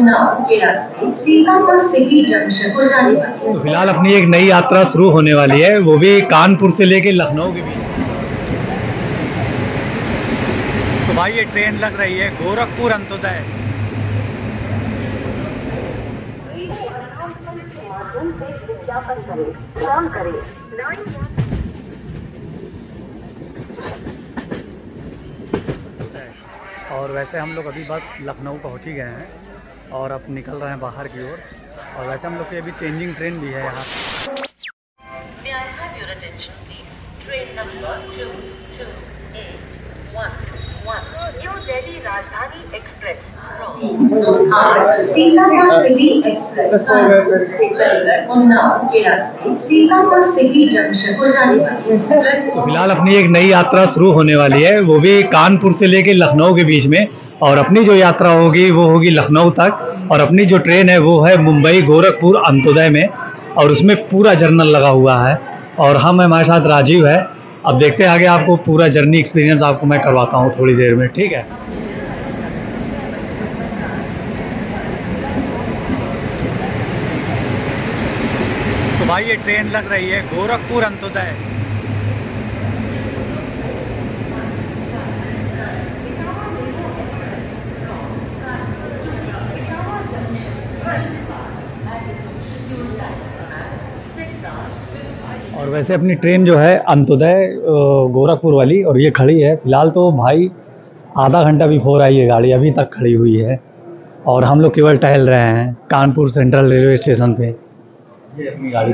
उन्नाव के रास्ते Sitapur city junction को जाने वाली। तो फिलहाल अपनी एक नई यात्रा शुरू होने वाली है, वो भी कानपुर से लेके लखनऊ के बीच। तो भाई ये ट्रेन लग रही है गोरखपुर अंत्योदय। और वैसे हम लोग अभी बस लखनऊ पहुंच ही गए हैं और अब निकल रहे हैं बाहर की ओर। और वैसे हम लोग की अभी चेंजिंग ट्रेन भी है यहाँ। ट्रेन नंबर 2281 न्यू दिल्ली राजधानी एक्सप्रेस आज सीतापुर सिटी एक्सप्रेस कानपुर से चलकर उन्नाव के रास्ते सीतापुर सिटी जंक्शन को जाने वाली। तो फिलहाल अपनी एक नई यात्रा शुरू होने वाली है, वो भी कानपुर से लेके लखनऊ के बीच में। और अपनी जो यात्रा होगी वो होगी लखनऊ तक। और अपनी जो ट्रेन है वो है मुंबई गोरखपुर अंत्योदय में, और उसमें पूरा जर्नल लगा हुआ है। और हम हमारे साथ राजीव है। अब देखते हैं आगे, आपको पूरा जर्नी एक्सपीरियंस आपको मैं करवाता हूँ थोड़ी देर में, ठीक है। तो भाई ये ट्रेन लग रही है गोरखपुर अंत्योदय। और वैसे अपनी ट्रेन जो है अंत्योदय गोरखपुर वाली, और ये खड़ी है फिलहाल। तो भाई आधा घंटा बिफोर आई है गाड़ी, अभी तक खड़ी हुई है। और हम लोग केवल टहल रहे हैं कानपुर सेंट्रल रेलवे स्टेशन पे। ये अपनी गाड़ी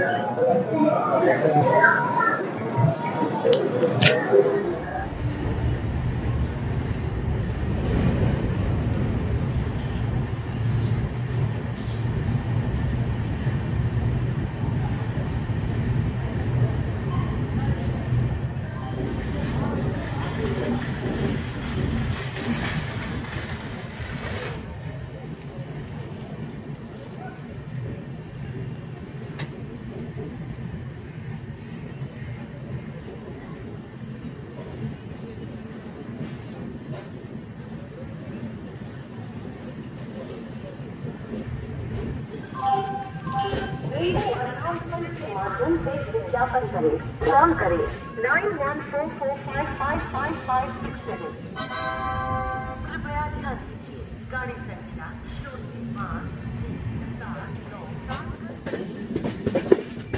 विज्ञापन करें, कॉल करें 9144555567। कृपया ध्यान दीजिए, गाड़ी संख्या 05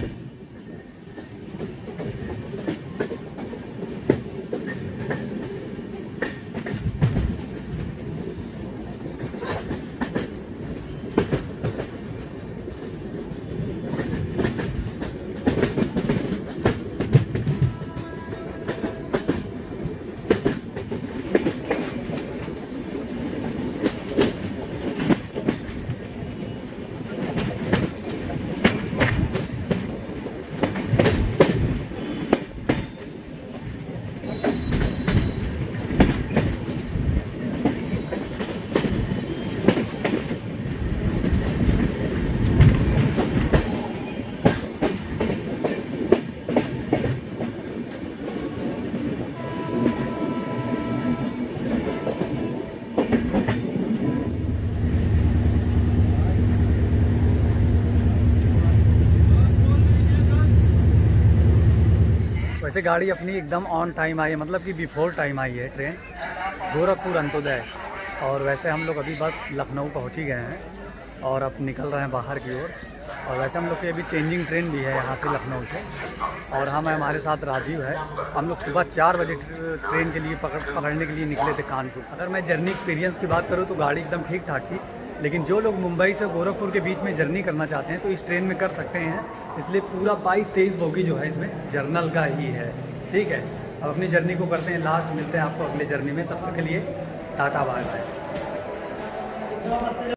वैसे गाड़ी अपनी एकदम ऑन टाइम आई है, मतलब कि बिफोर टाइम आई है ट्रेन गोरखपुर अंत्योदय। और वैसे हम लोग अभी बस लखनऊ पहुंच ही गए हैं और अब निकल रहे हैं बाहर की ओर। और वैसे हम लोग की अभी चेंजिंग ट्रेन भी है यहाँ से लखनऊ से। और हम हमारे साथ राजीव है। हम लोग सुबह 4 बजे ट्रेन के लिए पकड़ने के लिए निकले थे कानपुर। अगर मैं जर्नी एक्सपीरियंस की बात करूँ तो गाड़ी एकदम ठीक ठाक थी, लेकिन जो लोग मुंबई से गोरखपुर के बीच में जर्नी करना चाहते हैं तो इस ट्रेन में कर सकते हैं। इसलिए पूरा 22-23 बोगी जो है इसमें जर्नल का ही है, ठीक है। अब अपनी जर्नी को करते हैं लास्ट, मिलते हैं आपको अगले जर्नी में। तब तक के लिए टाटा बाय बाय।